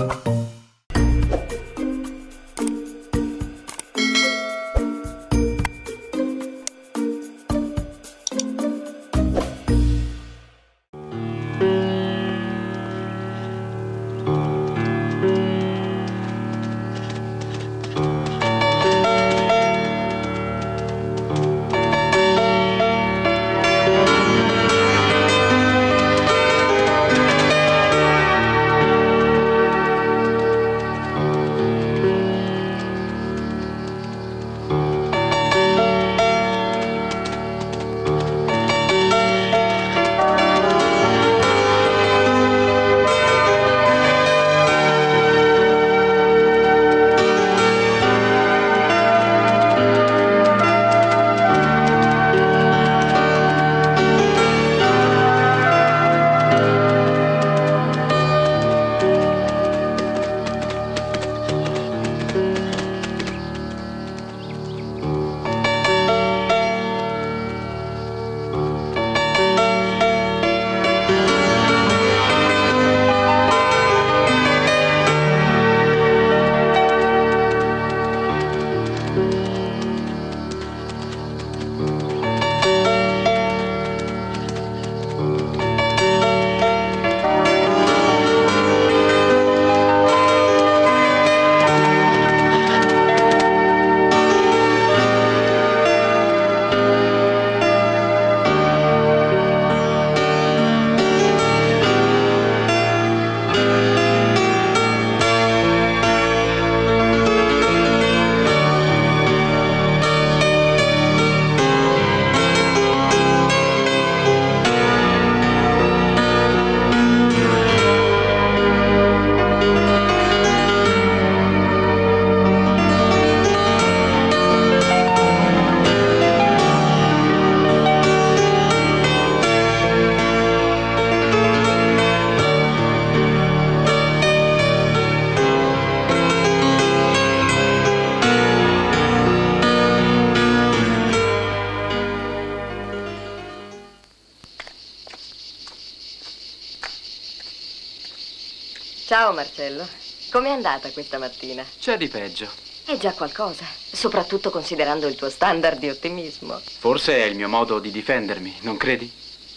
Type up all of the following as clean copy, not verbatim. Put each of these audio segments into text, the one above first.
Ciao Marcello, com'è andata questa mattina? C'è di peggio. È già qualcosa, soprattutto considerando il tuo standard di ottimismo. Forse è il mio modo di difendermi, non credi?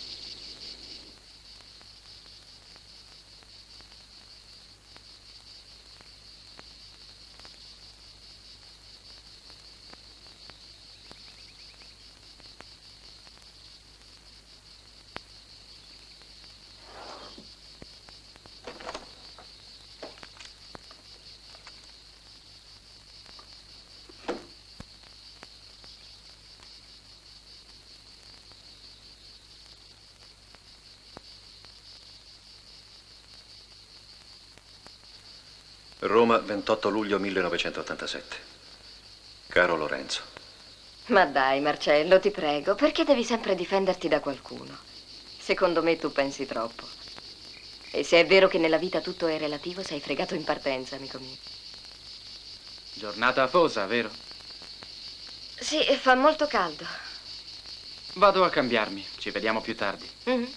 Roma, 28 luglio 1987. Caro Lorenzo. Ma dai, Marcello, ti prego, perché devi sempre difenderti da qualcuno? Secondo me tu pensi troppo. E se è vero che nella vita tutto è relativo, sei fregato in partenza, amico mio. Giornata afosa, vero? Sì, fa molto caldo. Vado a cambiarmi, ci vediamo più tardi. Mhm.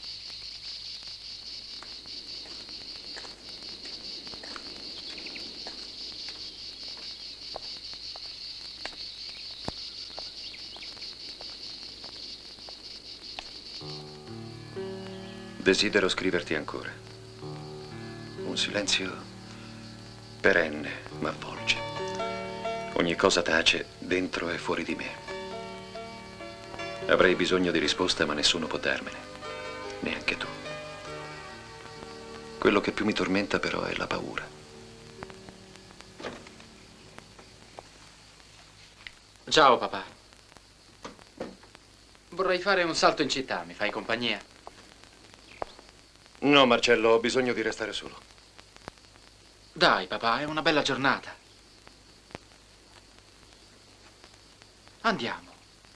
Desidero scriverti ancora. Un silenzio perenne m'avvolge. Ogni cosa tace dentro e fuori di me. Avrei bisogno di risposta, ma nessuno può darmene. Neanche tu. Quello che più mi tormenta però è la paura. Ciao, papà. Vorrei fare un salto in città, mi fai compagnia? No, Marcello, ho bisogno di restare solo. Dai, papà, è una bella giornata. Andiamo.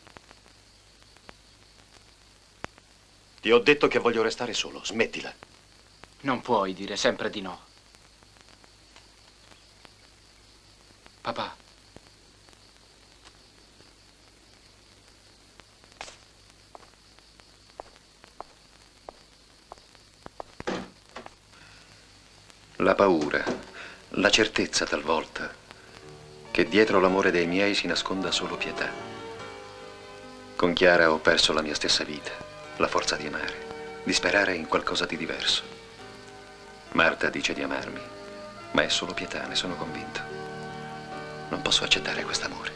Ti ho detto che voglio restare solo, smettila. Non puoi dire sempre di no. Papà. La paura, la certezza talvolta che dietro l'amore dei miei si nasconda solo pietà. Con Chiara ho perso la mia stessa vita, la forza di amare, di sperare in qualcosa di diverso. Marta dice di amarmi, ma è solo pietà, ne sono convinto. Non posso accettare quest'amore.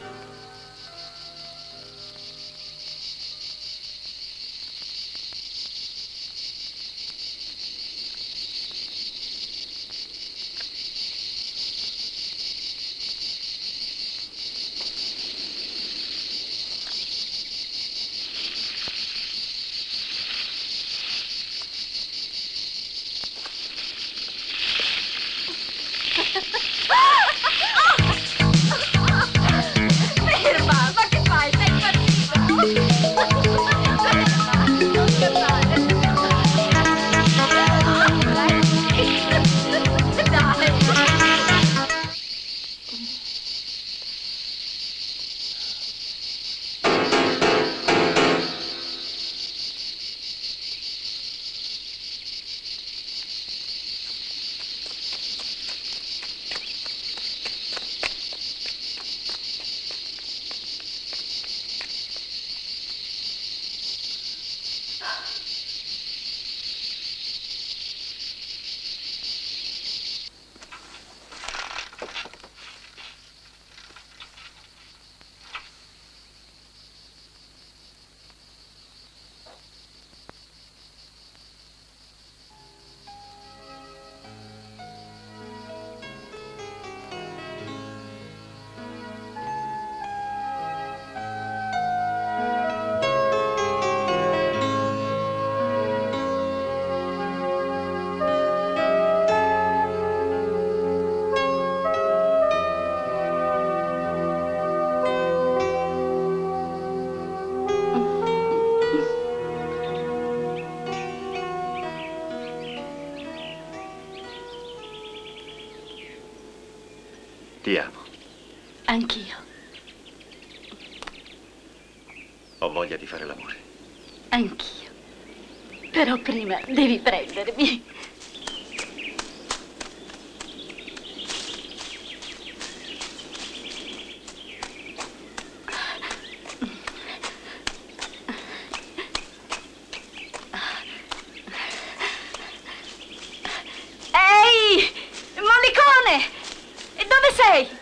Ferma, ma che fai? Sei impazzita? Ferma, non scherzare. Dai. Ti amo. Anch'io, Ho voglia di fare l'amore. anch'io. Però prima devi prendermi. Ehi! Mollicone! E dove sei?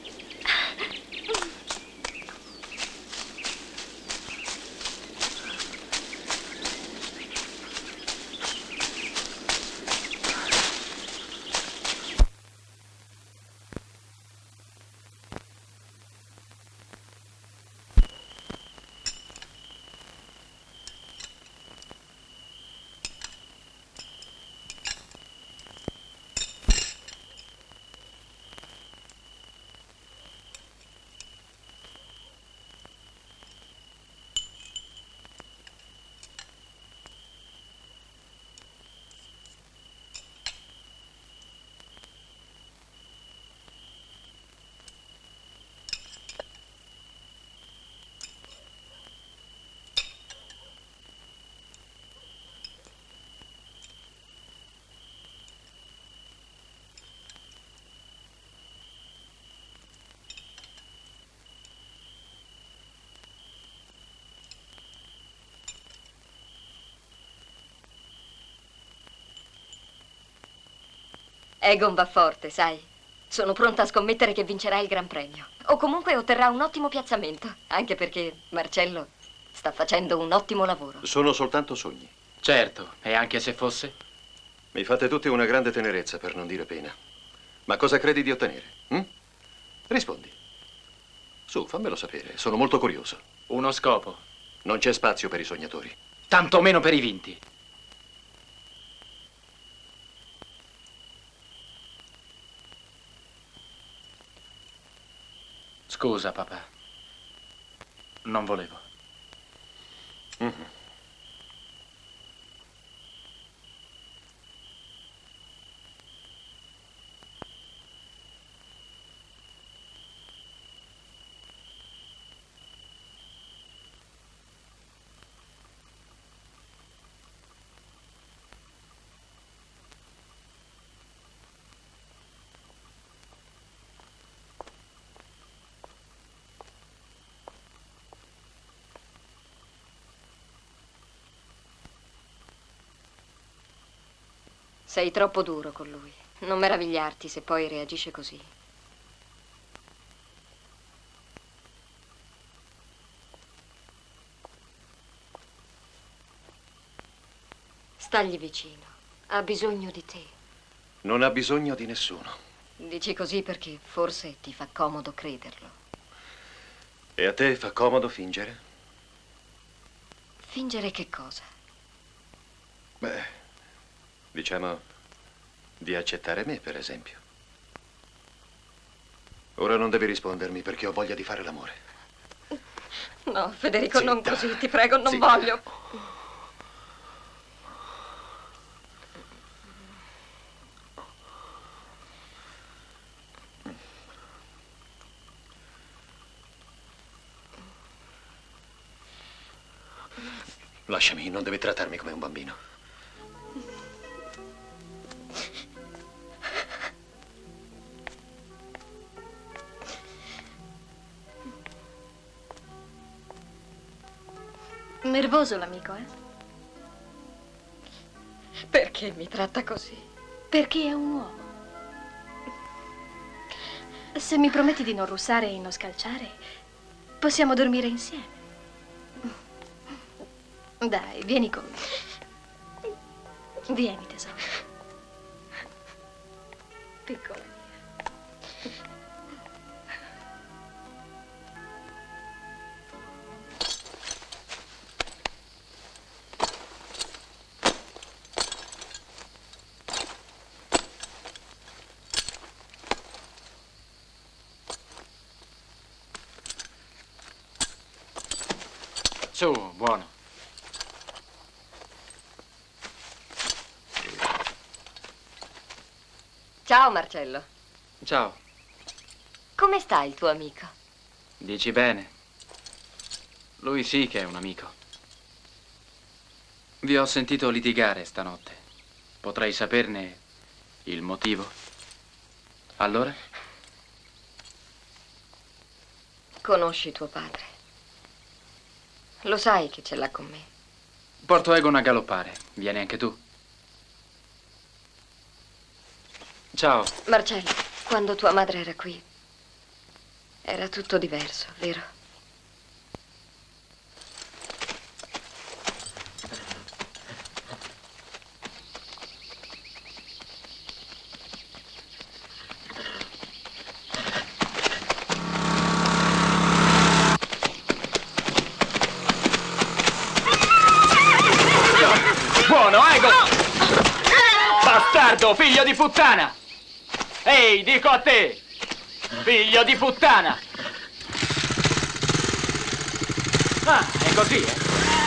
Egon va forte, sai. Sono pronta a scommettere che vincerà il Gran Premio. O comunque otterrà un ottimo piazzamento. Anche perché Marcello sta facendo un ottimo lavoro. Sono soltanto sogni. Certo, e anche se fosse? Mi fate tutti una grande tenerezza, per non dire pena. Ma cosa credi di ottenere? hm? Rispondi. Su, fammelo sapere, sono molto curioso. Uno scopo. Non c'è spazio per i sognatori. Tanto meno per i vinti. Scusa, papà. Non volevo. Mhm. Sei troppo duro con lui. Non meravigliarti se poi reagisce così. Stagli vicino. Ha bisogno di te. Non ha bisogno di nessuno. Dici così perché forse ti fa comodo crederlo. E a te fa comodo fingere? Fingere che cosa? Beh, diciamo di accettare me, per esempio. Ora non devi rispondermi perché ho voglia di fare l'amore. No, Federico, Zitta. non così, ti prego, non Zitta. voglio. Lasciami, non devi trattarmi come un bambino. Nervoso l'amico, eh? Perché mi tratta così? Perché è un uomo. Se mi prometti di non russare e non scalciare, possiamo dormire insieme. Dai, vieni con me. Vieni, tesoro. Piccola mia. Su, buono. Ciao, Marcello. Ciao. Come sta il tuo amico? Dici bene. Lui sì che è un amico. Vi ho sentito litigare stanotte. Potrei saperne il motivo? Allora? Conosci tuo padre. Lo sai che ce l'ha con me. Porto Egon a galoppare. Vieni anche tu. Ciao. Marcello, quando tua madre era qui, era tutto diverso, vero? Buono, Egon! Bastardo, figlio di puttana! Ehi, dico a te! Figlio di puttana! Ah, è così, eh?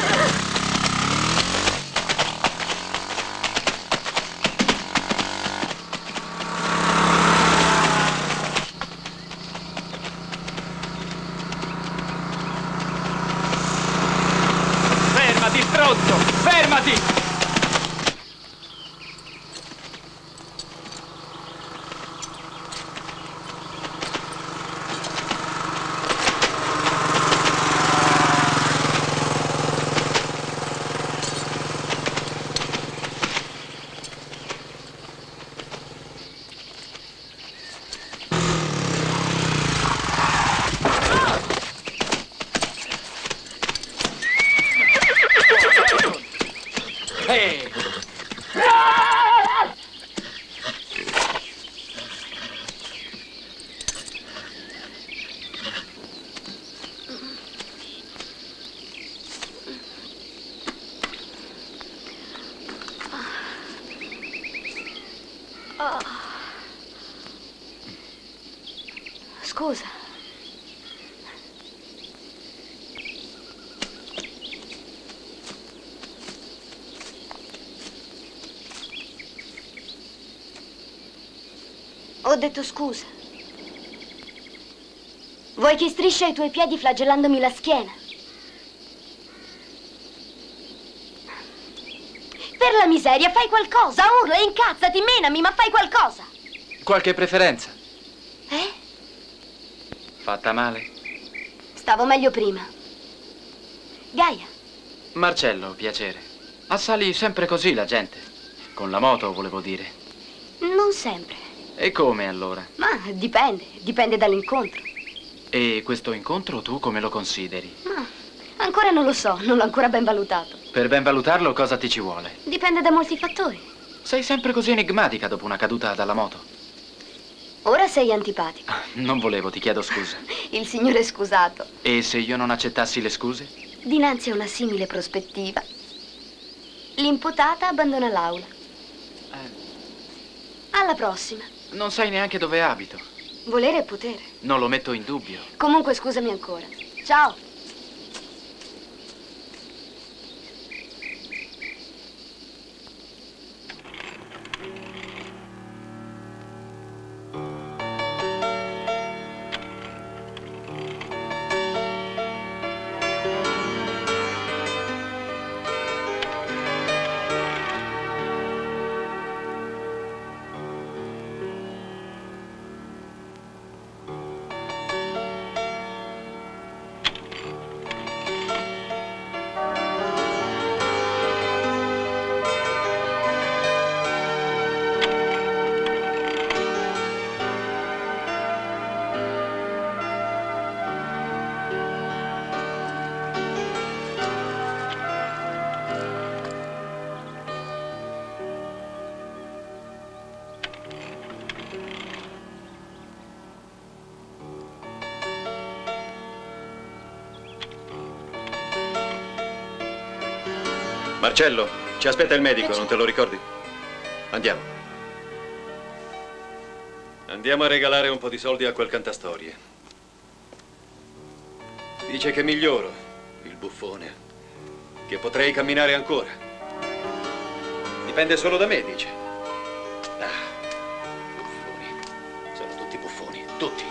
Fermati, stronzo! Fermati! Ehi! Scusa. Ho detto scusa. Vuoi che strisci ai tuoi piedi flagellandomi la schiena? Per la miseria, fai qualcosa, urla, incazzati, menami, ma fai qualcosa. Qualche preferenza? Eh? Fatta male? Stavo meglio prima. Gaia, Marcello, piacere. Assali sempre così la gente. Con la moto, volevo dire. Non sempre. E come allora? Ma dipende dall'incontro. E questo incontro tu come lo consideri? Ma ancora non lo so, non l'ho ancora ben valutato. Per ben valutarlo cosa ti ci vuole? Dipende da molti fattori. Sei sempre così enigmatica dopo una caduta dalla moto. Ora sei antipatico. Non volevo, ti chiedo scusa. Il signore è scusato. E se io non accettassi le scuse? Dinanzi a una simile prospettiva, l'imputata abbandona l'aula. Alla prossima. Non sai neanche dove abito. Volere è potere. Non lo metto in dubbio. Comunque scusami ancora. Ciao. Marcello, ci aspetta il medico, non te lo ricordi? Andiamo. Andiamo a regalare un po' di soldi a quel cantastorie. Dice che miglioro, il buffone, che potrei camminare ancora. Dipende solo da me, dice. Buffoni. Sono tutti buffoni, tutti.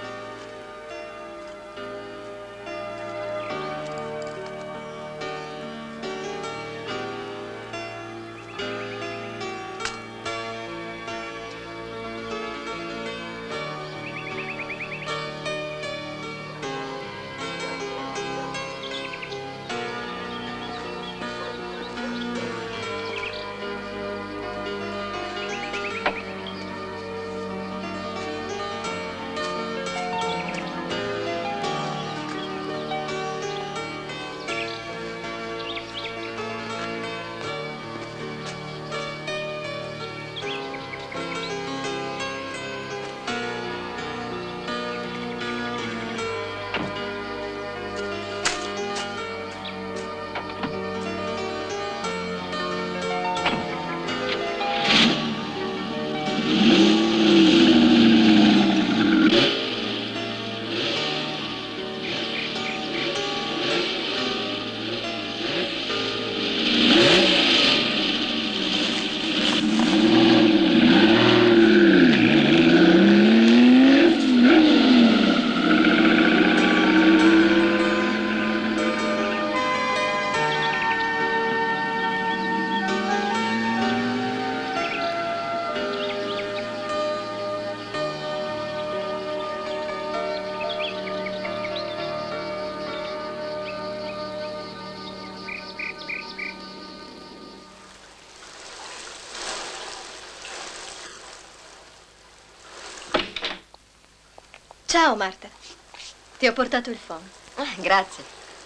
Ciao, Marta. Ti ho portato il phon. Grazie.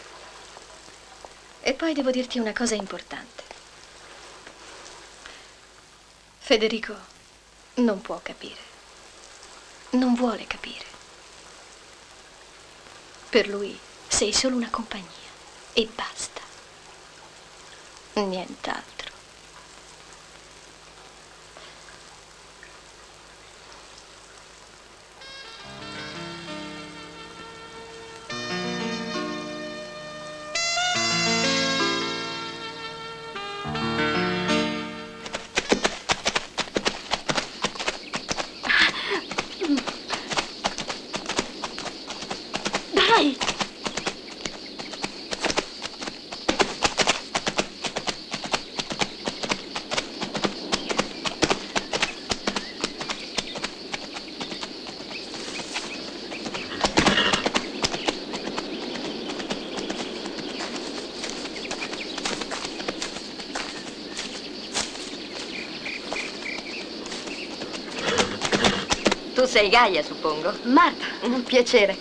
E poi devo dirti una cosa importante. Federico non può capire. Non vuole capire. Per lui sei solo una compagnia e basta. Nient'altro. Dai! Tu sei Gaia, suppongo. Marta, un piacere.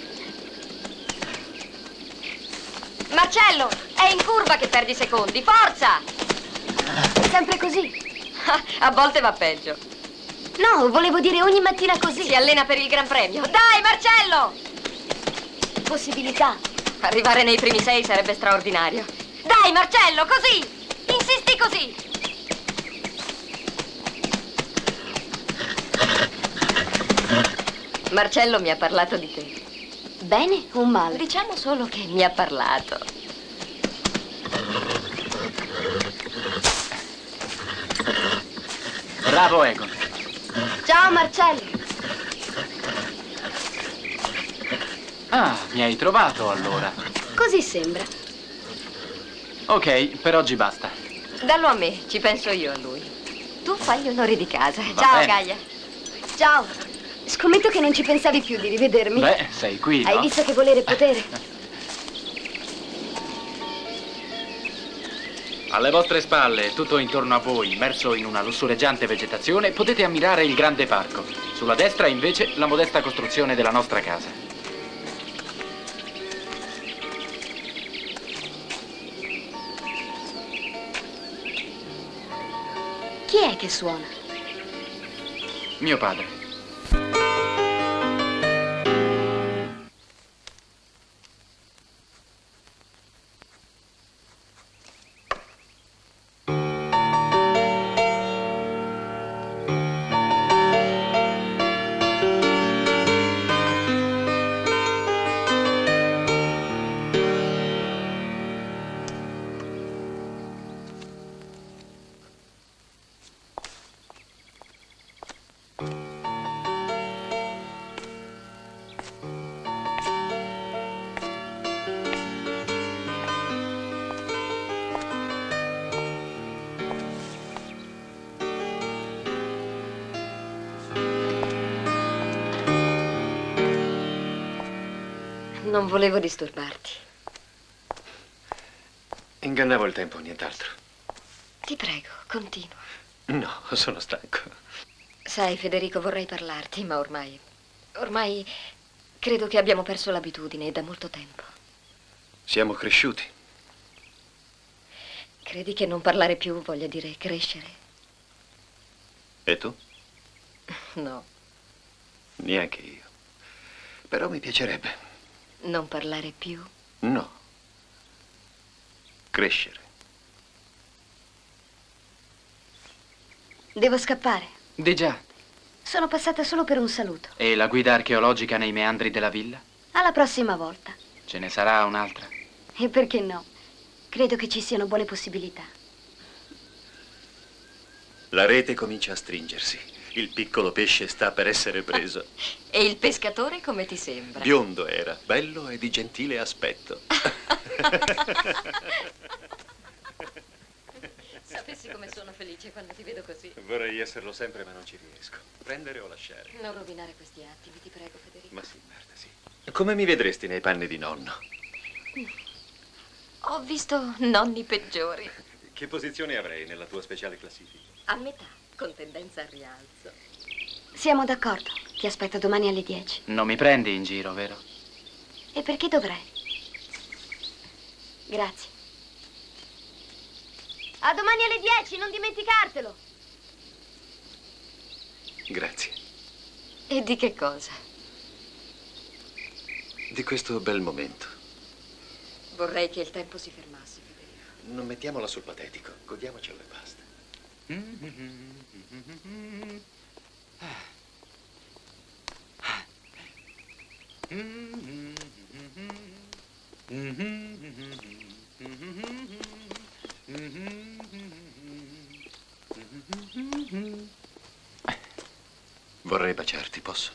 Marcello, è in curva che perdi secondi. Forza! Sempre così? A volte va peggio. No, volevo dire ogni mattina così. Si allena per il Gran Premio. Dai, Marcello! Possibilità. Arrivare nei primi 6 sarebbe straordinario. Dai, Marcello, così! Insisti così! Marcello mi ha parlato di te. Bene o male? Diciamo solo che mi ha parlato. Bravo, Egon. Ciao, Marcello. Ah, mi hai trovato allora. Così sembra. Ok, per oggi basta. Dallo a me, ci penso io a lui. Tu fai gli onori di casa. Va Ciao, bene. Gaia. Ciao. Scommetto che non ci pensavi più di rivedermi. Beh, sei qui, no? Hai visto che volere potere? Alle vostre spalle, tutto intorno a voi, immerso in una lussureggiante vegetazione, potete ammirare il grande parco. Sulla destra, invece, la modesta costruzione della nostra casa. Chi è che suona? Mio padre. Non volevo disturbarti. Ingannavo il tempo, nient'altro. Ti prego, continua. No, sono stanco. Sai, Federico, vorrei parlarti, ma ormai credo che abbiamo perso l'abitudine da molto tempo. Siamo cresciuti. Credi che non parlare più voglia dire crescere? E tu? No, Neanche io. Però mi piacerebbe. non parlare più. No. Crescere. Devo scappare. Di già. Sono passata solo per un saluto. E la guida archeologica nei meandri della villa? Alla prossima volta. Ce ne sarà un'altra? E perché no? Credo che ci siano buone possibilità. La rete comincia a stringersi. Il piccolo pesce sta per essere preso. E il pescatore come ti sembra? Biondo era, bello e di gentile aspetto. Sapessi come sono felice quando ti vedo così. Vorrei esserlo sempre, ma non ci riesco. Prendere o lasciare? Non rovinare questi attimi, ti prego, Federico. Ma sì, Marta, sì. Come mi vedresti nei panni di nonno? Ho visto nonni peggiori. Che posizione avrei nella tua speciale classifica? A metà, con tendenza al rialzo. Siamo d'accordo. Ti aspetto domani alle 10. Non mi prendi in giro, vero? E perché dovrei? Grazie. A domani alle 10, non dimenticartelo. Grazie. E di che cosa? Di questo bel momento. Vorrei che il tempo si fermasse, Federico. Non mettiamola sul patetico. Godiamocelo e basta. Vorrei baciarti, posso?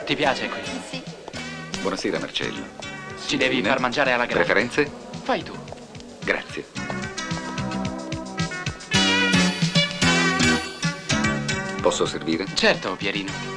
Ti piace qui? Sì. Buonasera, Marcello. Ci devi far mangiare alla grande. Preferenze? Fai tu. Grazie. Posso servire? Certo, Pierino.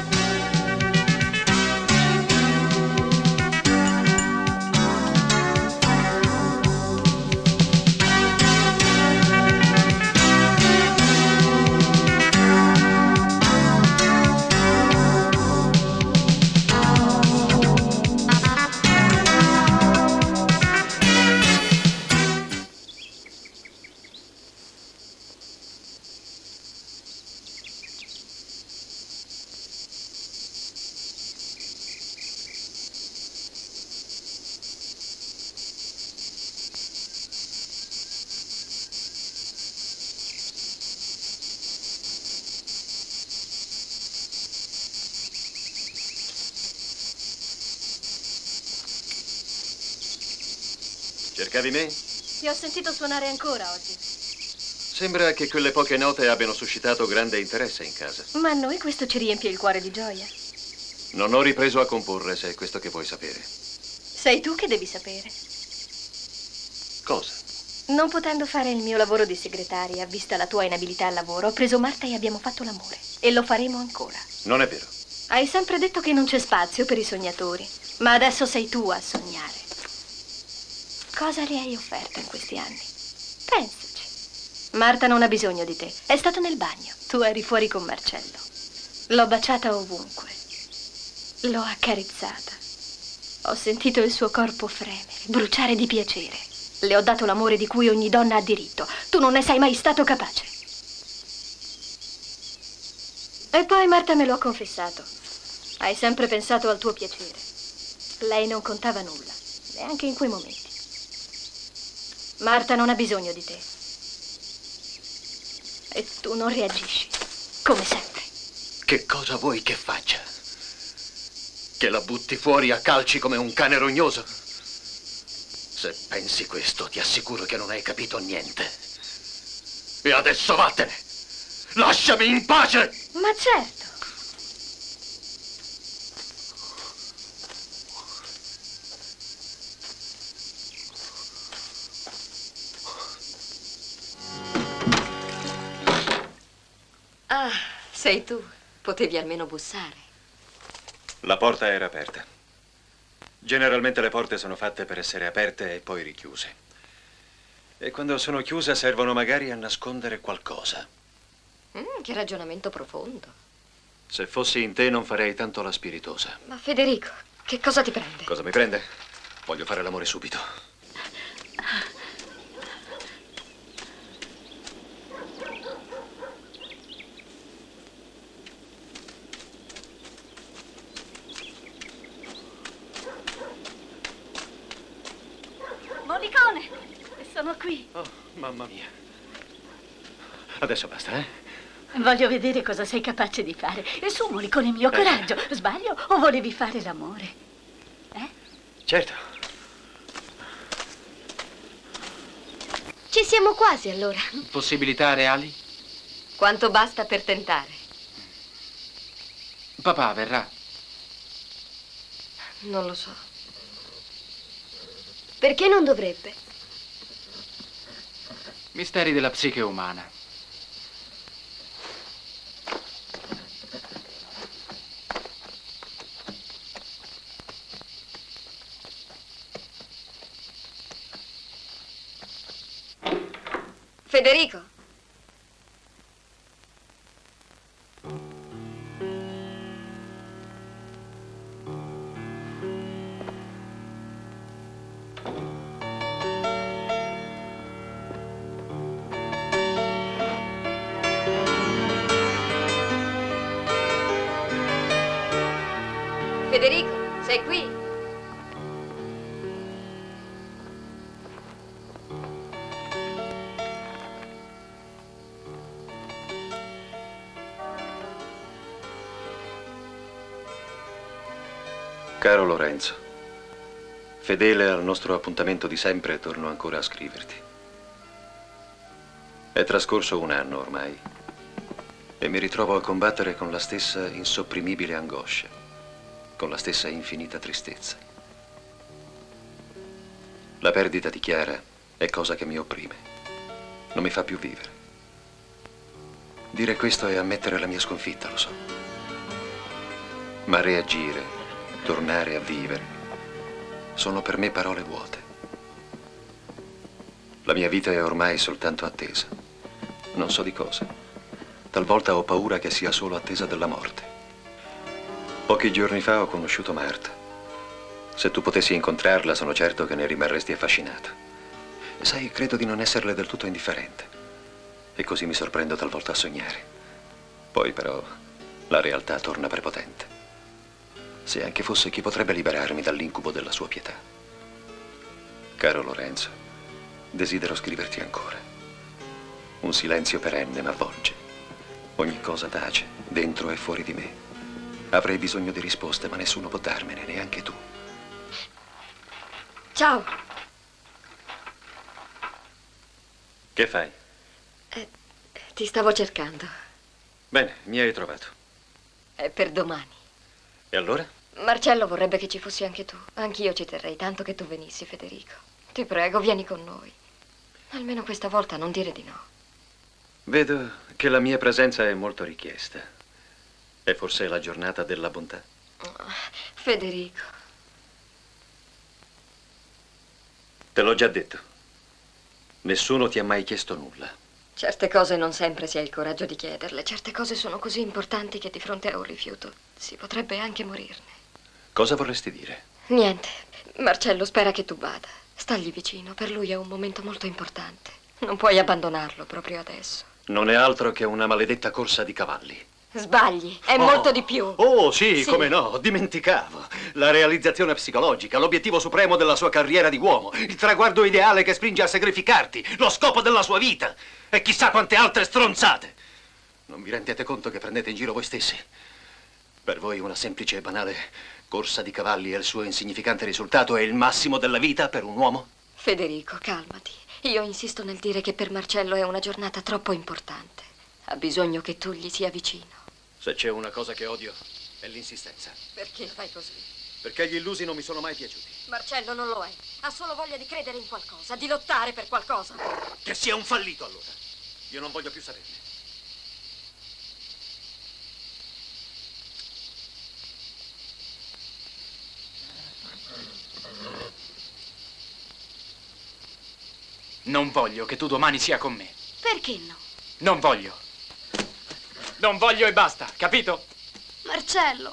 Cercavi me? Ti ho sentito suonare ancora oggi. Sembra che quelle poche note abbiano suscitato grande interesse in casa. Ma a noi questo ci riempie il cuore di gioia. Non ho ripreso a comporre, se è questo che vuoi sapere. Sei tu che devi sapere. Cosa? Non potendo fare il mio lavoro di segretaria, vista la tua inabilità al lavoro, ho preso Marta e abbiamo fatto l'amore. E lo faremo ancora. Non è vero. Hai sempre detto che non c'è spazio per i sognatori, ma adesso sei tu a sognare. Cosa le hai offerto in questi anni? Pensaci. Marta non ha bisogno di te. È stato nel bagno. Tu eri fuori con Marcello. L'ho baciata ovunque. L'ho accarezzata. Ho sentito il suo corpo fremere, bruciare di piacere. Le ho dato l'amore di cui ogni donna ha diritto. Tu non ne sei mai stato capace. E poi Marta me lo ha confessato. Hai sempre pensato al tuo piacere. Lei non contava nulla, neanche in quei momenti. Marta non ha bisogno di te. E tu non reagisci, come sempre. Che cosa vuoi che faccia? Che la butti fuori a calci come un cane rognoso? Se pensi questo, ti assicuro che non hai capito niente. E adesso vattene! Lasciami in pace! Ma certo. Ah, sei tu. Potevi almeno bussare. La porta era aperta. Generalmente le porte sono fatte per essere aperte e poi richiuse. E quando sono chiuse servono magari a nascondere qualcosa. Che ragionamento profondo. Se fossi in te non farei tanto la spiritosa. Ma Federico, che cosa ti prende? Cosa mi prende? Voglio fare l'amore subito. Molicone, sono qui. Oh, mamma mia. Adesso basta, eh? Voglio vedere cosa sei capace di fare. E su, Molicone mio, coraggio. Sbaglio o volevi fare l'amore? Certo. Ci siamo quasi allora. Possibilità reali? Quanto basta per tentare? Papà verrà. Non lo so. Perché non dovrebbe? Misteri della psiche umana. Federico? Federico, sei qui? Caro Lorenzo, fedele al nostro appuntamento di sempre, torno ancora a scriverti. È trascorso un anno ormai e mi ritrovo a combattere con la stessa insopprimibile angoscia. con la stessa infinita tristezza. La perdita di Chiara è cosa che mi opprime, non mi fa più vivere. Dire questo è ammettere la mia sconfitta, lo so. Ma reagire, tornare a vivere, sono per me parole vuote. La mia vita è ormai soltanto attesa. Non so di cosa. Talvolta ho paura che sia solo attesa della morte. Pochi giorni fa ho conosciuto Marta. Se tu potessi incontrarla, sono certo che ne rimarresti affascinato. E sai, credo di non esserle del tutto indifferente. E così mi sorprendo talvolta a sognare. Poi però la realtà torna prepotente. Se anche fosse chi potrebbe liberarmi dall'incubo della sua pietà. Caro Lorenzo, desidero scriverti ancora. Un silenzio perenne m'avvolge. Ogni cosa tace, dentro e fuori di me. Avrei bisogno di risposte, ma nessuno può darmene, neanche tu. Ciao. Che fai? Ti stavo cercando. Bene, mi hai trovato. È per domani. E allora? Marcello vorrebbe che ci fossi anche tu. Anch'io ci terrei tanto che tu venissi, Federico. Ti prego, vieni con noi. Almeno questa volta non dire di no. Vedo che la mia presenza è molto richiesta. È forse la giornata della bontà? Federico. Te l'ho già detto. Nessuno ti ha mai chiesto nulla. Certe cose non sempre si ha il coraggio di chiederle. Certe cose sono così importanti che di fronte a un rifiuto si potrebbe anche morirne. Cosa vorresti dire? Niente. Marcello spera che tu vada. Stagli vicino. Per lui è un momento molto importante. Non puoi abbandonarlo proprio adesso. Non è altro che una maledetta corsa di cavalli. Sbagli. È molto di più. Oh, sì, Sì. come no, dimenticavo. La realizzazione psicologica, l'obiettivo supremo della sua carriera di uomo, il traguardo ideale che spinge a sacrificarti, lo scopo della sua vita e chissà quante altre stronzate. Non vi rendete conto che prendete in giro voi stessi? Per voi una semplice e banale corsa di cavalli e il suo insignificante risultato è il massimo della vita per un uomo? Federico, calmati. Io insisto nel dire che per Marcello è una giornata troppo importante. Ha bisogno che tu gli sia vicino. Se c'è una cosa che odio è l'insistenza. Perché fai così? Perché gli illusi non mi sono mai piaciuti. Marcello non lo è. Ha solo voglia di credere in qualcosa, di lottare per qualcosa. Che sia un fallito allora. Io non voglio più saperne. Non voglio che tu domani sia con me. Perché no? Non voglio. Non voglio e basta, capito? Marcello.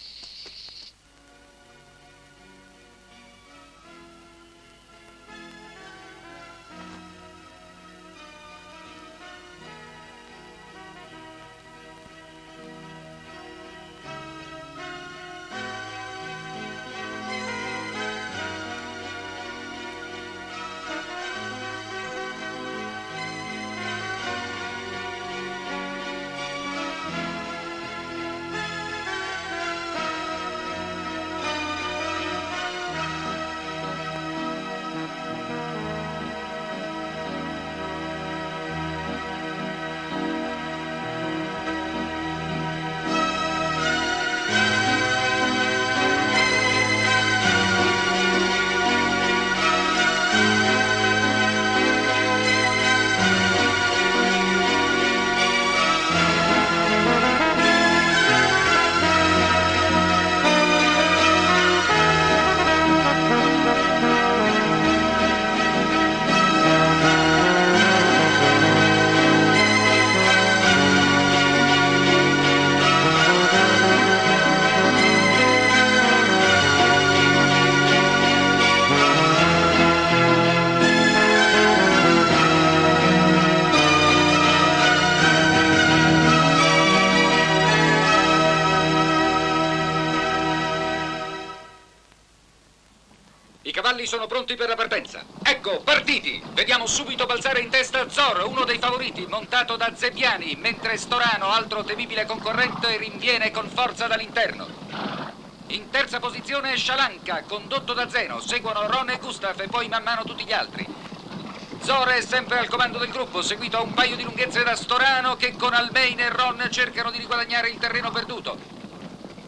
I cavalli sono pronti per la partenza. Ecco, partiti! Vediamo subito balzare in testa Zor, uno dei favoriti, montato da Zebbiani, mentre Storano, altro temibile concorrente, rinviene con forza dall'interno. In terza posizione Scialanca, condotto da Zeno. Seguono Ron e Gustav e poi man mano tutti gli altri. Zor è sempre al comando del gruppo, seguito a un paio di lunghezze da Storano che con Almein e Ron cercano di riguadagnare il terreno perduto.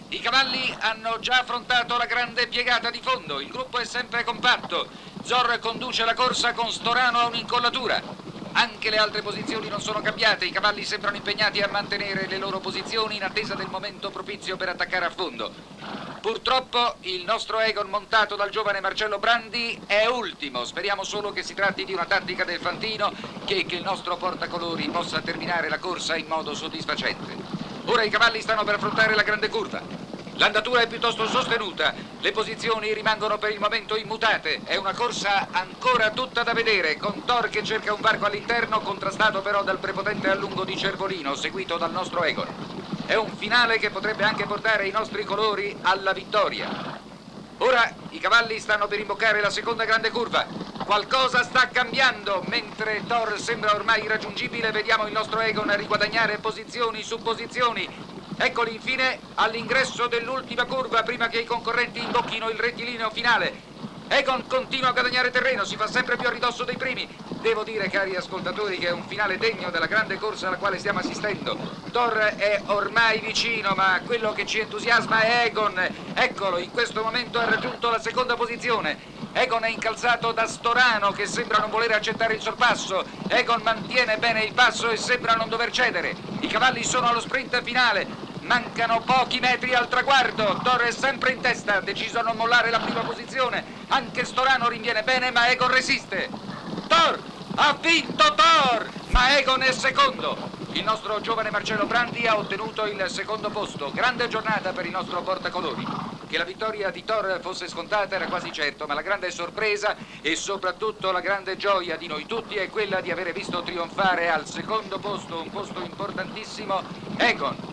I cavalli hanno già affrontato la grande piegata di fondo, il gruppo è sempre compatto. Zor conduce la corsa con Storano a un'incollatura. Anche le altre posizioni non sono cambiate, i cavalli sembrano impegnati a mantenere le loro posizioni in attesa del momento propizio per attaccare a fondo. Purtroppo il nostro Egon, montato dal giovane Marcello Brandi, è ultimo. Speriamo solo che si tratti di una tattica del Fantino che il nostro portacolori possa terminare la corsa in modo soddisfacente. Ora i cavalli stanno per affrontare la grande curva. L'andatura è piuttosto sostenuta, le posizioni rimangono per il momento immutate. È una corsa ancora tutta da vedere, con Thor che cerca un varco all'interno, contrastato però dal prepotente allungo di Cervolino, seguito dal nostro Egon. È un finale che potrebbe anche portare i nostri colori alla vittoria. Ora i cavalli stanno per imboccare la seconda grande curva. Qualcosa sta cambiando, mentre Thor sembra ormai irraggiungibile, vediamo il nostro Egon riguadagnare posizioni su posizioni. Eccoli infine all'ingresso dell'ultima curva prima che i concorrenti imbocchino il rettilineo finale. Egon continua a guadagnare terreno, si fa sempre più a ridosso dei primi. Devo dire, cari ascoltatori, che è un finale degno della grande corsa alla quale stiamo assistendo. Thor è ormai vicino, ma quello che ci entusiasma è Egon. Eccolo, in questo momento ha raggiunto la seconda posizione. Egon è incalzato da Storano, che sembra non voler accettare il sorpasso. Egon mantiene bene il passo e sembra non dover cedere. I cavalli sono allo sprint finale. Mancano pochi metri al traguardo. Thor è sempre in testa, deciso a non mollare la prima posizione. Anche Storano rinviene bene, ma Egon resiste. Thor! Ha vinto Thor! Ma Egon è secondo. Il nostro giovane Marcello Brandi ha ottenuto il secondo posto. Grande giornata per il nostro portacolori. Che la vittoria di Thor fosse scontata era quasi certo, ma la grande sorpresa e soprattutto la grande gioia di noi tutti è quella di avere visto trionfare al secondo posto, un posto importantissimo, Egon.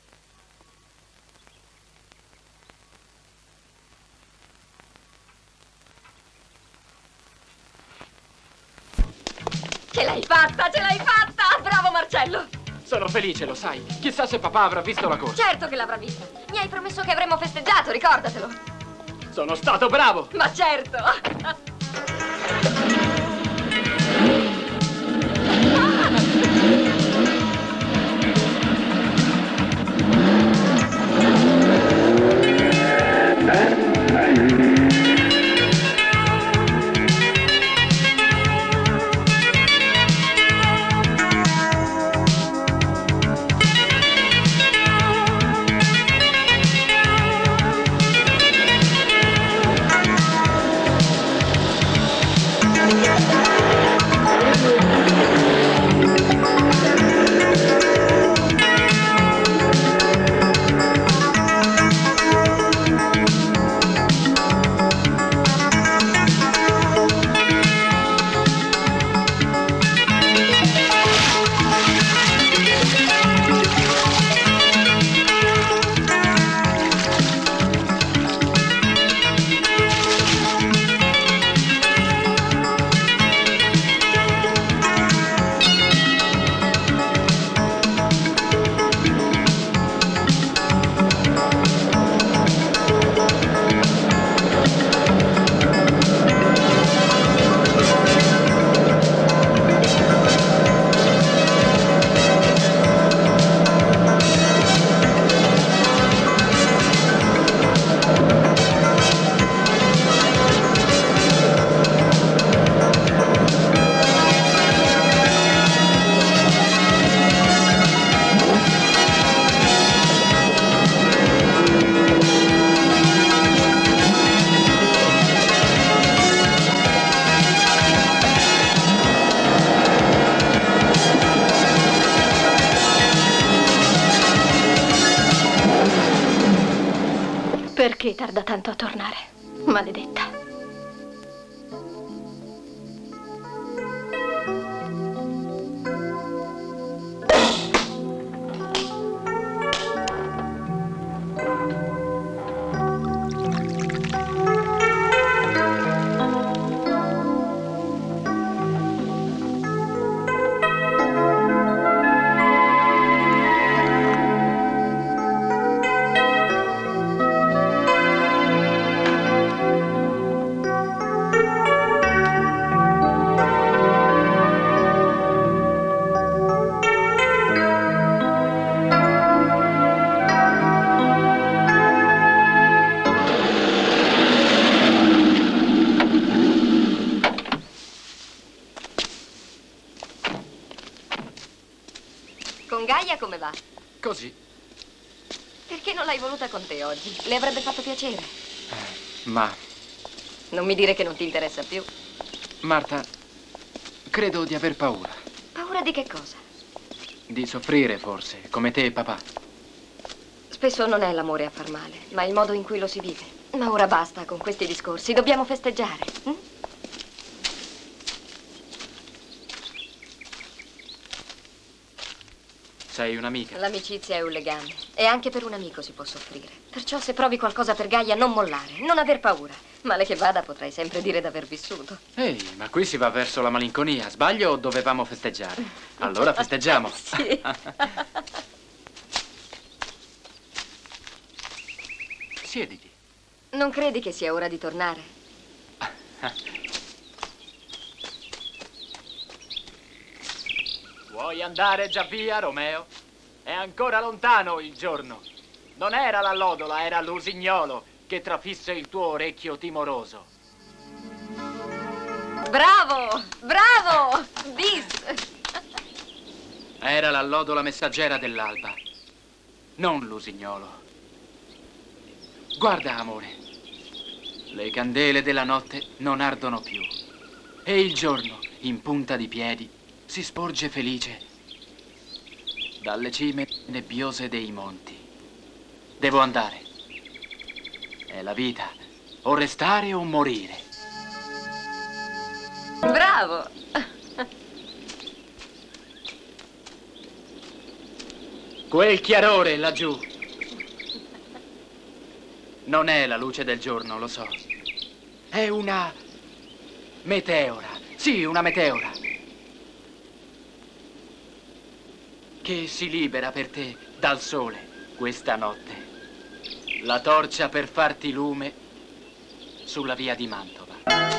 Ce l'hai fatta, ce l'hai fatta! Bravo Marcello! Sono felice, lo sai. Chissà se papà avrà visto la corsa. Certo che l'avrà vista. Mi hai promesso che avremmo festeggiato, ricordatelo. Sono stato bravo! Ma certo! Perché tarda tanto a tornare? Maledetta. come va? Così. Perché non l'hai voluta con te oggi? Le avrebbe fatto piacere. Ma, Non mi dire che non ti interessa più. Marta, credo di aver paura. Paura di che cosa? Di soffrire, forse, come te e papà. Spesso non è l'amore a far male, ma il modo in cui lo si vive. Ma ora basta con questi discorsi, dobbiamo festeggiare. Sei un'amica. L'amicizia è un legame e anche per un amico si può soffrire. Perciò se provi qualcosa per Gaia non mollare, non aver paura. Male che vada potrai sempre dire d'aver vissuto. Ehi, ma qui si va verso la malinconia. Sbaglio o dovevamo festeggiare? Allora festeggiamo. Sì. Siediti. Non credi che sia ora di tornare? Vuoi andare già via, Romeo? È ancora lontano il giorno. Non era l'allodola, era l'usignolo che trafisse il tuo orecchio timoroso. Bravo! Bravo! Bis! Era l'allodola messaggera dell'alba, non l'usignolo. Guarda, amore, le candele della notte non ardono più e il giorno, in punta di piedi, si sporge felice dalle cime nebbiose dei monti. Devo andare. È la vita, o restare o morire. Bravo! Quel chiarore laggiù non è la luce del giorno, lo so. È una meteora. Sì, una meteora. Che si libera per te dal sole questa notte. La torcia per farti lume sulla via di Mantova.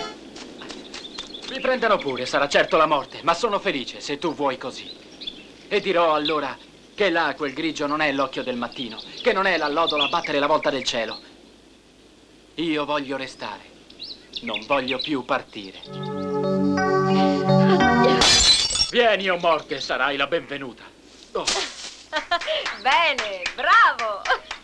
Mi prendano pure, sarà certo la morte, ma sono felice se tu vuoi così. E dirò allora che là quel grigio non è l'occhio del mattino, che non è l'allodola a battere la volta del cielo. Io voglio restare, non voglio più partire. Vieni, o morte, sarai la benvenuta. Oh. Bene, bravo!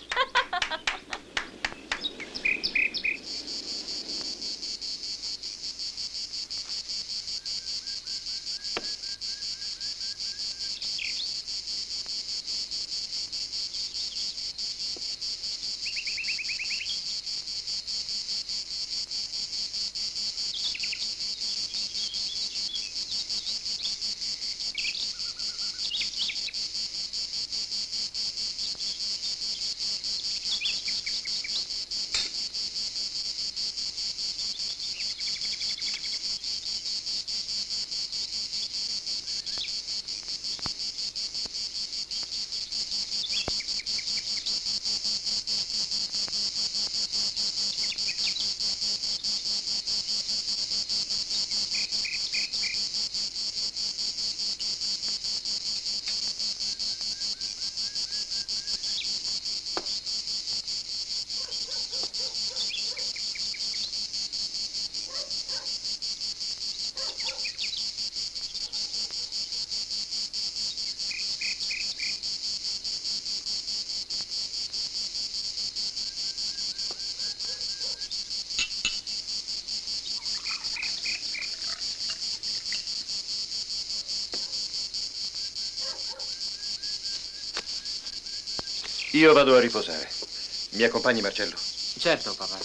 Io vado a riposare. Mi accompagni, Marcello? Certo, papà.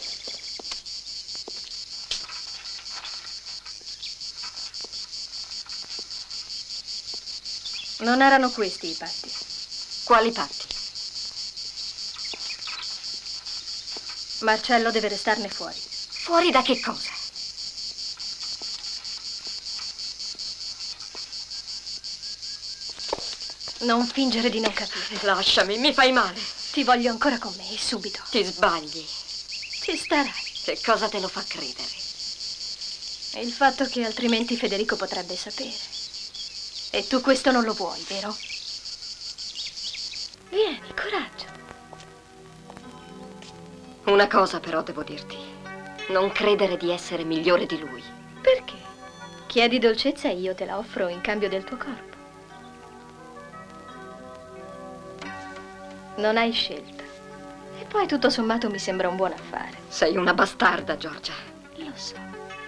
Non erano questi i patti. Quali patti? Marcello deve restarne fuori. Fuori da che cosa? Non fingere di non capire. Lasciami, mi fai male. Ti voglio ancora con me, e subito. Ti sbagli. Ci starai. Che cosa te lo fa credere? Il fatto che altrimenti Federico potrebbe sapere. E tu questo non lo vuoi, vero? Vieni, coraggio. Una cosa però devo dirti. Non credere di essere migliore di lui. Perché? Chiedi dolcezza e io te la offro in cambio del tuo corpo. Non hai scelta. E poi tutto sommato mi sembra un buon affare. Sei una bastarda, Giorgia. Lo so.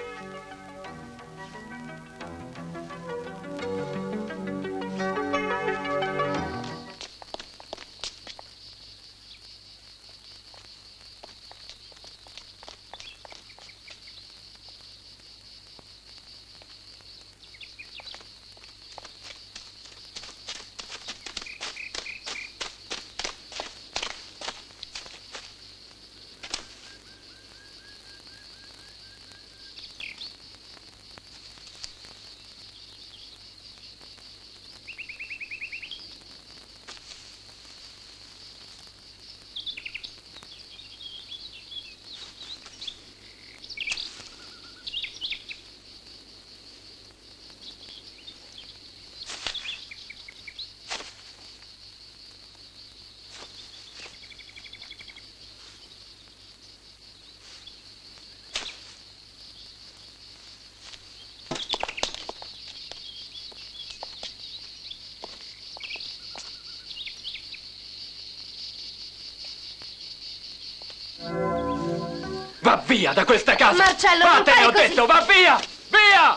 Va via da questa casa! Marcello, Vattene, non ho fare detto, va via! Via!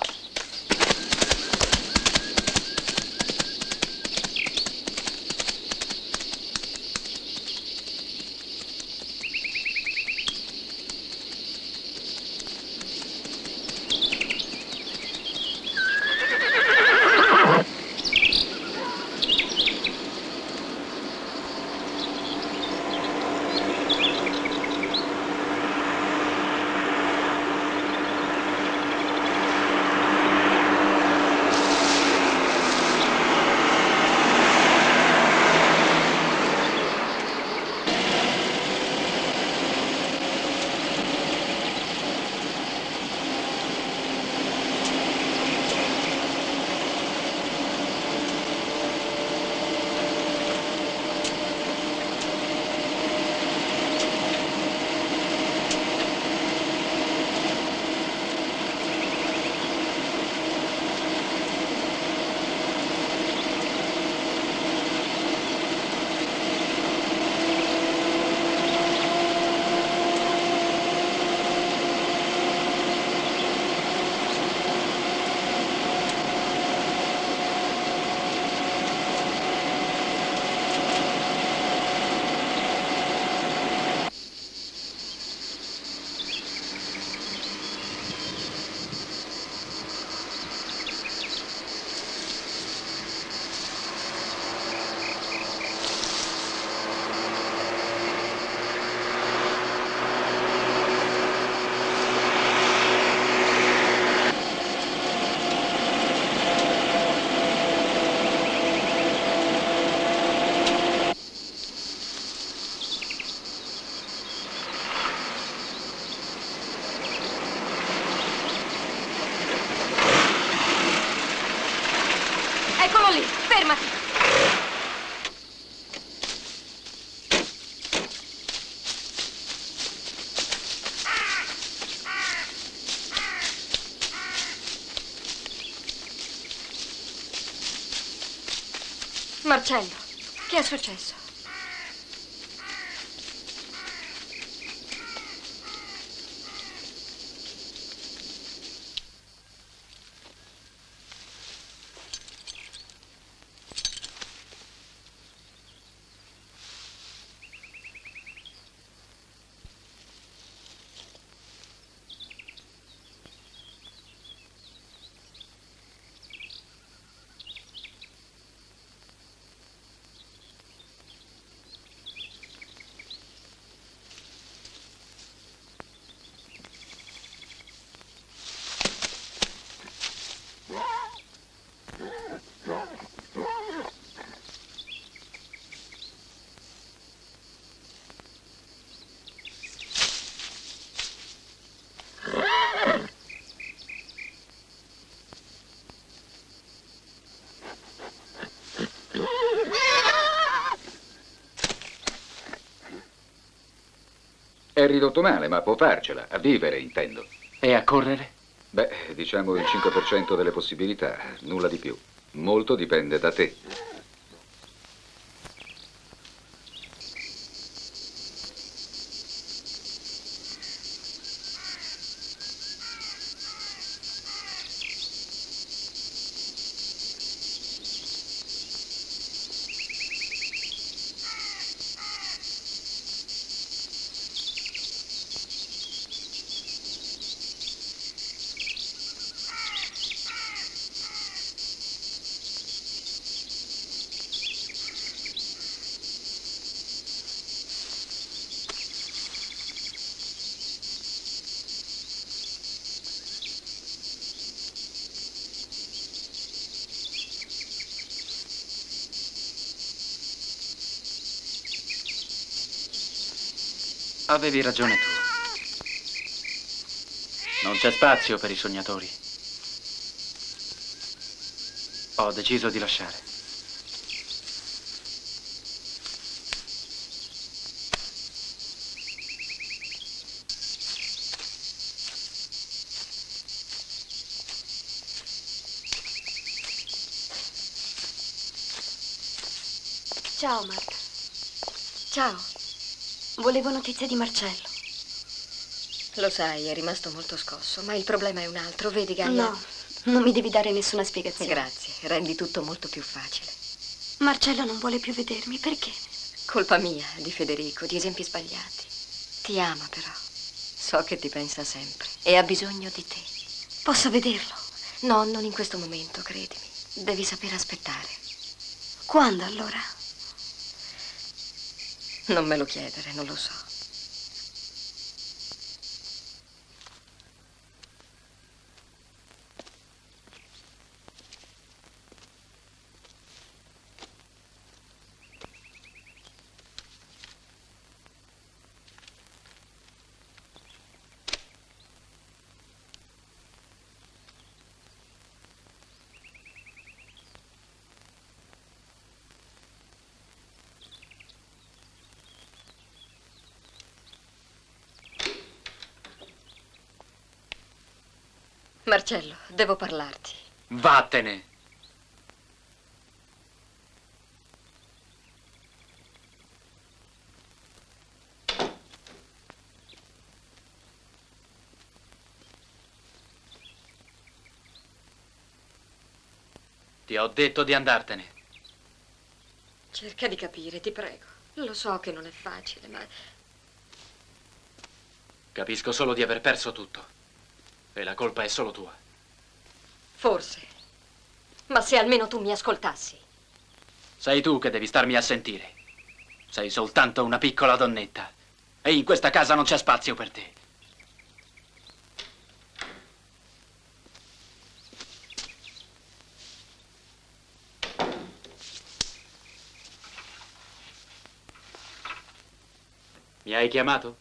Eccolo lì, fermati! Marcello, che è successo? È ridotto male, ma può farcela. A vivere, intendo. E a correre? Beh, diciamo il 5% delle possibilità, nulla di più. Molto dipende da te. Avevi ragione tu. Non c'è spazio per i sognatori. Ho deciso di lasciare. Ciao, Marta. Ciao. Volevo notizie di Marcello. Lo sai, è rimasto molto scosso, ma il problema è un altro. Vedi, Gaia? No, non mi devi dare nessuna spiegazione. Grazie, rendi tutto molto più facile. Marcello non vuole più vedermi, perché? Colpa mia, di Federico, di esempi sbagliati. Ti ama, però. So che ti pensa sempre e ha bisogno di te. Posso vederlo? No, non in questo momento, credimi. Devi sapere aspettare. Quando, allora? Non me lo chiedere, non lo so. Marcello, devo parlarti. Vattene. Ti ho detto di andartene. Cerca di capire, ti prego. Lo so che non è facile, ma... Capisco solo di aver perso tutto. E la colpa è solo tua. Forse. Ma se almeno tu mi ascoltassi. Sei tu che devi starmi a sentire. Sei soltanto una piccola donnetta. E in questa casa non c'è spazio per te. Mi hai chiamato?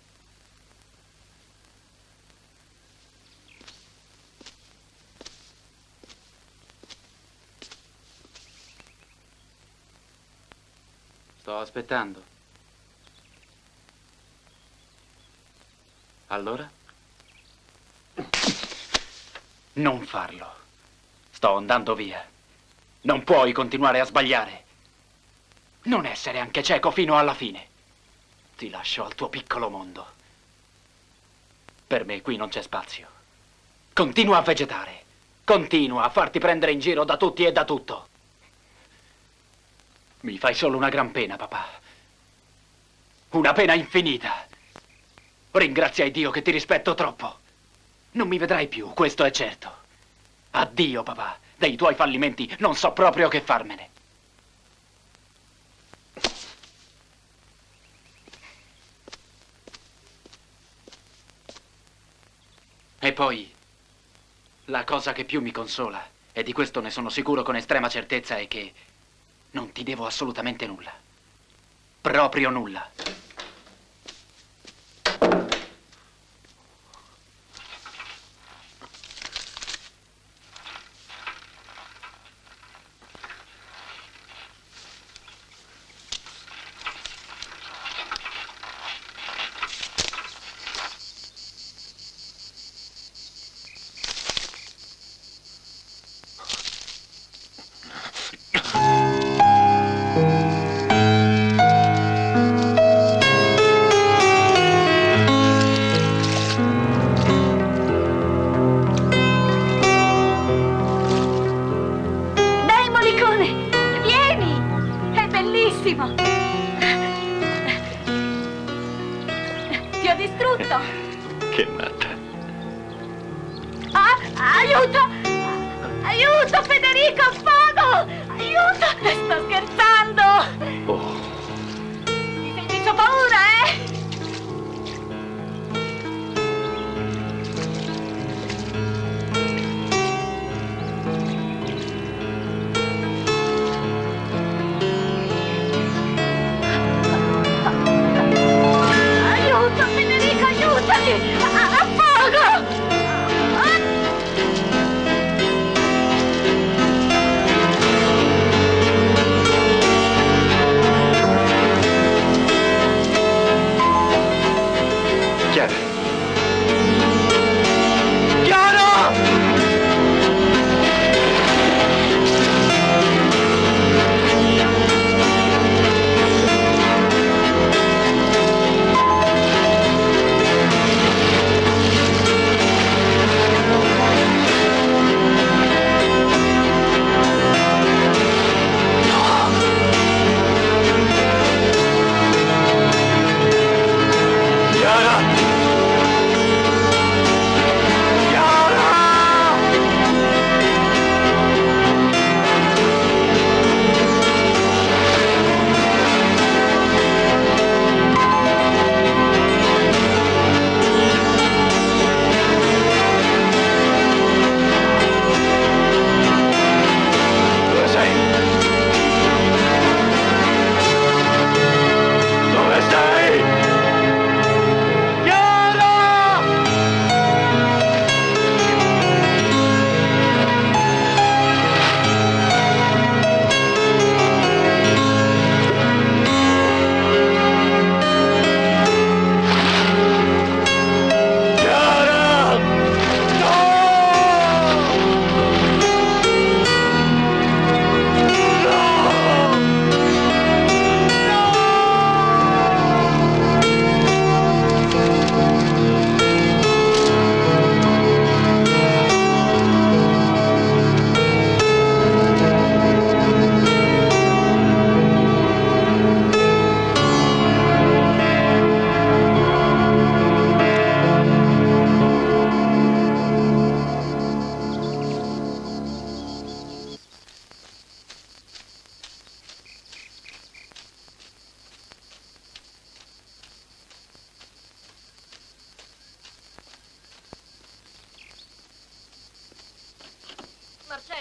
Sto aspettando. Allora? Non farlo. Sto andando via. Non puoi continuare a sbagliare. Non essere anche cieco fino alla fine. Ti lascio al tuo piccolo mondo. Per me qui non c'è spazio. Continua a vegetare. Continua a farti prendere in giro da tutti e da tutto. Mi fai solo una gran pena, papà. Una pena infinita. Ringrazia Dio che ti rispetto troppo. Non mi vedrai più, questo è certo. Addio, papà. Dei tuoi fallimenti non so proprio che farmene. E poi, la cosa che più mi consola, e di questo ne sono sicuro con estrema certezza, è che non ti devo assolutamente nulla. Proprio nulla. Ti ho distrutto! Che matta. Ah, aiuto! Aiuto, Federico, fuoco! Aiuto! Sto scherzando! Oh. Ti sei messo paura, eh? Aiuto, Federico!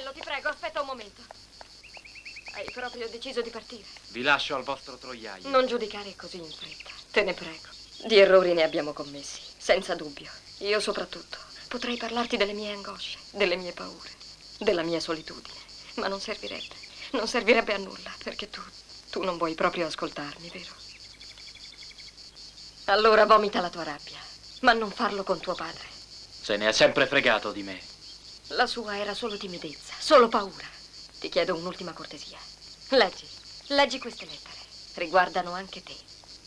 Marcello, ti prego, aspetta un momento. Hai proprio deciso di partire? Vi lascio al vostro troiaio. Non giudicare così in fretta, te ne prego. Di errori ne abbiamo commessi, senza dubbio. Io soprattutto. Potrei parlarti delle mie angosce, delle mie paure, della mia solitudine, ma non servirebbe. Non servirebbe a nulla, perché tu non vuoi proprio ascoltarmi, vero? Allora vomita la tua rabbia, ma non farlo con tuo padre. Se ne è sempre fregato di me. La sua era solo timidezza, solo paura. Ti chiedo un'ultima cortesia. Leggi queste lettere. Riguardano anche te.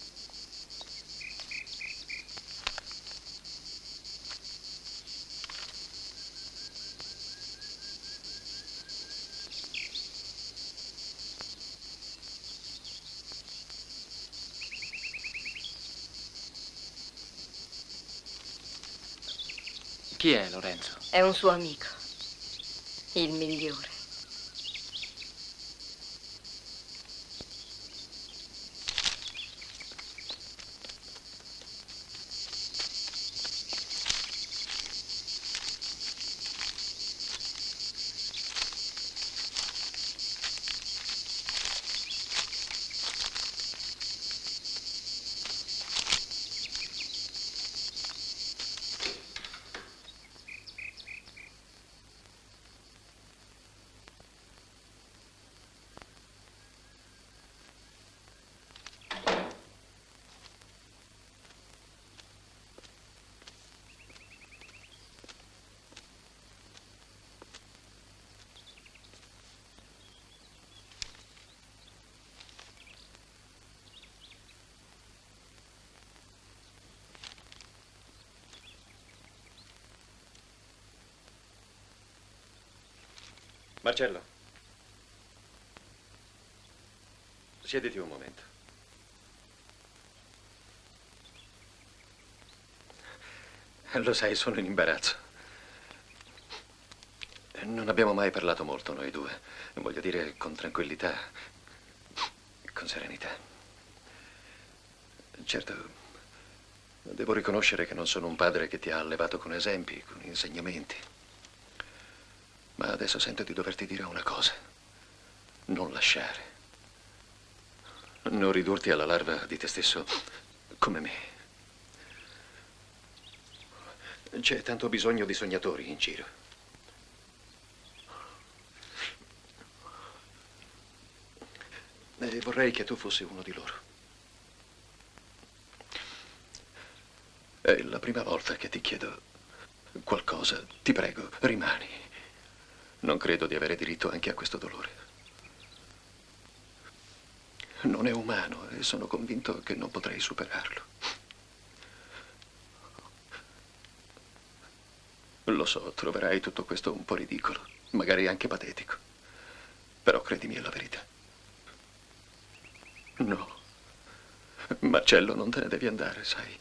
Chi è Lorenzo? È un suo amico. Il migliore. Marcello, siediti un momento. Lo sai, sono in imbarazzo. Non abbiamo mai parlato molto noi due. Voglio dire, con tranquillità, con serenità. Certo, devo riconoscere che non sono un padre che ti ha allevato con esempi, con insegnamenti. Ma adesso sento di doverti dire una cosa. Non lasciare. Non ridurti alla larva di te stesso come me. C'è tanto bisogno di sognatori in giro. E vorrei che tu fossi uno di loro. È la prima volta che ti chiedo qualcosa. Ti prego, rimani. Non credo di avere diritto anche a questo dolore. Non è umano e sono convinto che non potrei superarlo. Lo so, troverai tutto questo un po' ridicolo, magari anche patetico. Però credimi, è la verità. No. Marcello, non te ne devi andare, sai.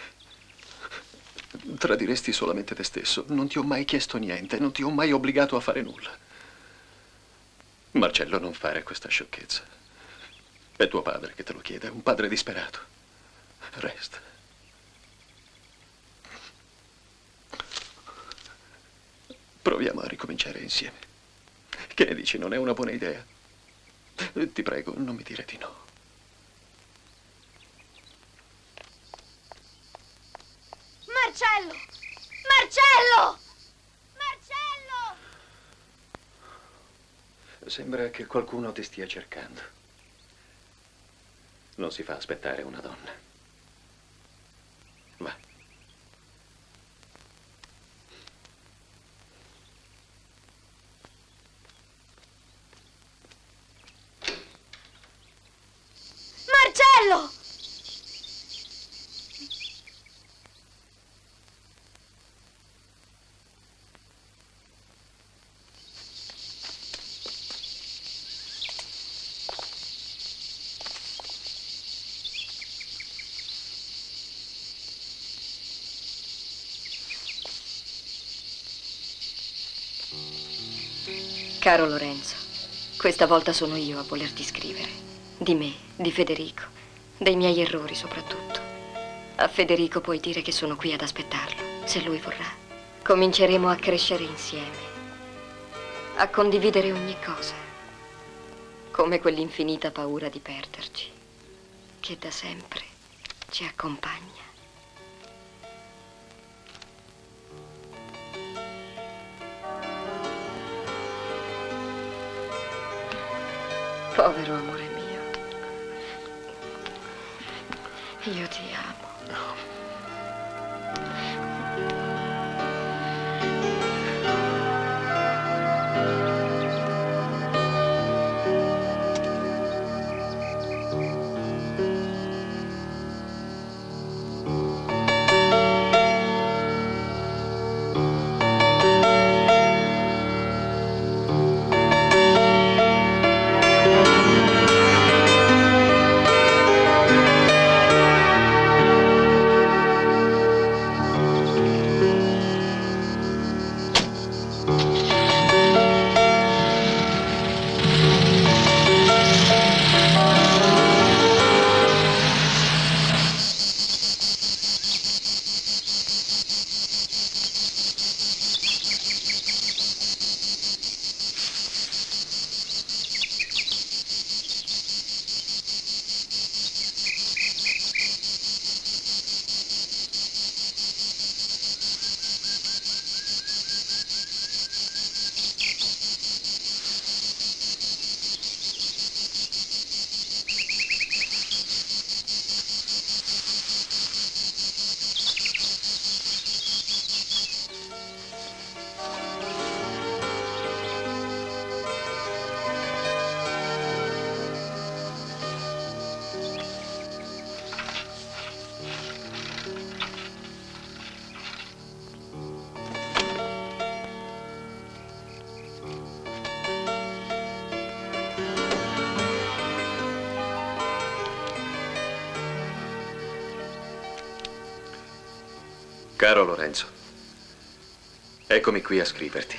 Tradiresti solamente te stesso. Non ti ho mai chiesto niente, non ti ho mai obbligato a fare nulla. Marcello, non fare questa sciocchezza. È tuo padre che te lo chiede, è un padre disperato. Resta. Proviamo a ricominciare insieme. Che ne dici, non è una buona idea? Ti prego, non mi dire di no. Marcello! Marcello! Marcello! Sembra che qualcuno ti stia cercando. Non si fa aspettare una donna. Va. Marcello! Caro Lorenzo, questa volta sono io a volerti scrivere. Di me, di Federico, dei miei errori soprattutto. A Federico puoi dire che sono qui ad aspettarlo, se lui vorrà. Cominceremo a crescere insieme. a condividere ogni cosa, come quell'infinita paura di perderci, che da sempre ci accompagna. Povero amore mio, io ti amo. Caro Lorenzo, eccomi qui a scriverti.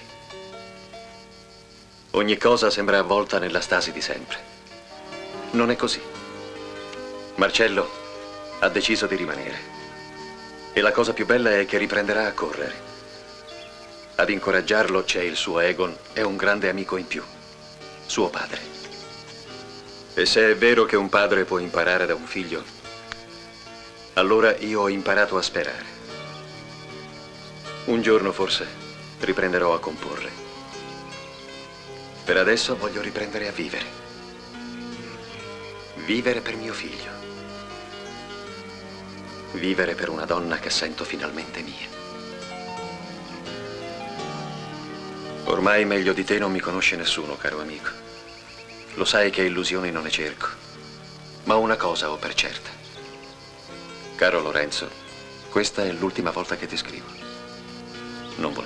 Ogni cosa sembra avvolta nella stasi di sempre. Non è così. Marcello ha deciso di rimanere. E la cosa più bella è che riprenderà a correre. Ad incoraggiarlo c'è il suo Egon e un grande amico in più, suo padre. E se è vero che un padre può imparare da un figlio, allora io ho imparato a sperare. Un giorno forse riprenderò a comporre. Per adesso voglio riprendere a vivere. Vivere per mio figlio. Vivere per una donna che sento finalmente mia. Ormai meglio di te non mi conosce nessuno, caro amico. Lo sai che illusioni non ne cerco. Ma una cosa ho per certa. Caro Lorenzo, questa è l'ultima volta che ti scrivo. Non voler